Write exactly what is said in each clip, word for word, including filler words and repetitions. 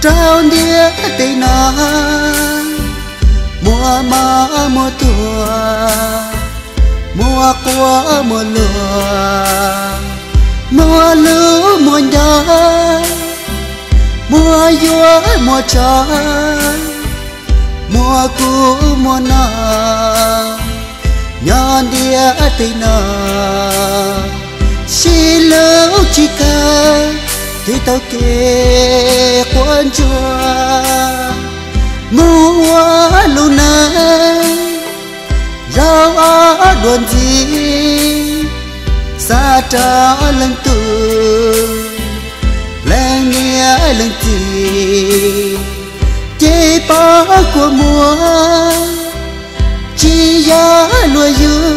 trao đĩa tây na mùa mà mùa tua mùa qua mùa lúa mùa lũ mùa gió mùa gió mùa trái mùa cũ mùa nọ nhon đĩa tây na xí lũ chỉ ca thì tao kể quan chúa mùa luna rau ở đồn gì xa trả lần tu lên nghe lần gì chế bó của mùa chỉ giá lùa dư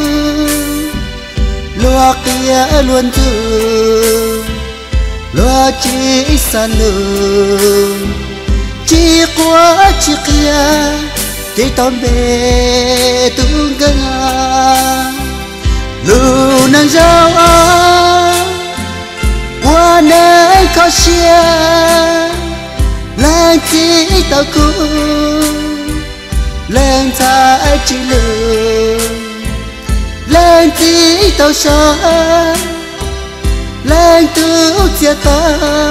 lùa kia luôn dư lúa chỉ san lương chỉ qua chỉ kia chỉ tóm bê tung gần lù nàng rau qua nơi có xia lên chỉ tao cũ lên trái chỉ lương lên chỉ tao sợ lên từ chia ta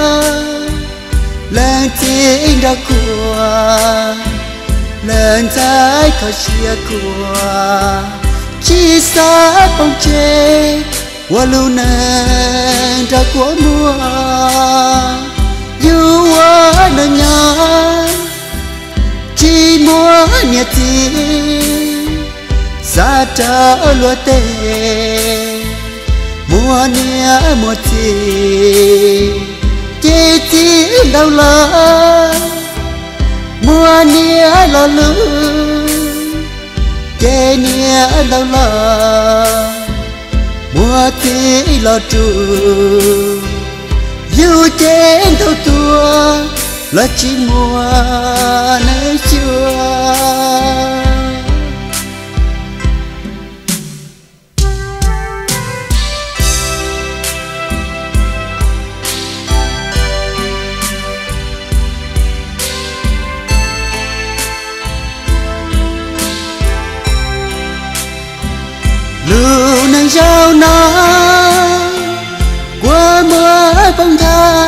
lên tiếng đã qua lên trái khó chia qua chỉ xa bóng chê qua lưu nền đã của mùa dù qua nơi nhà chỉ mua nhiệt tình xa trả lúa tê mùa nia mùa chi chi chi đâu lo mùa nia lo lư chi nia đâu lo mùa chi lo tru dù trên thâu tua là chỉ mùa nơi chưa lưu nàng rau nó qua mưa bông tha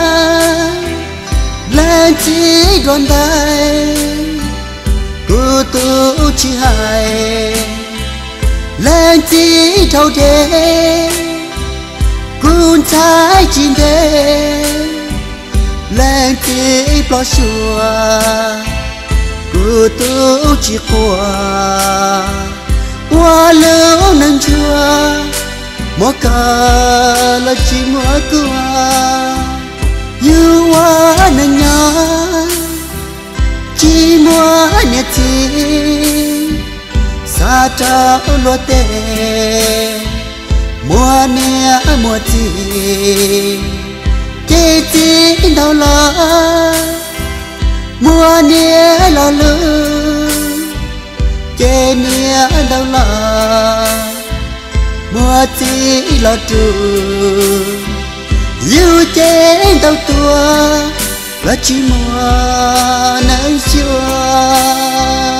lên chỉ đoàn tay cô tu chỉ hai lên chỉ thâu thế cuốn trái chín thế lên chỉ bỏ xua cô tu chỉ qua qua lâu nâng chua mua cả là chỉ mua qua như hoa nâng nhá chỉ mua nhiệt tình xa trao lúa tê mua nia mua tình chỉ chỉ đâu lo mua nia lo lư chê nia đâu lo mua chi lo trù yêu chê đâu tua là chỉ mua nơi xưa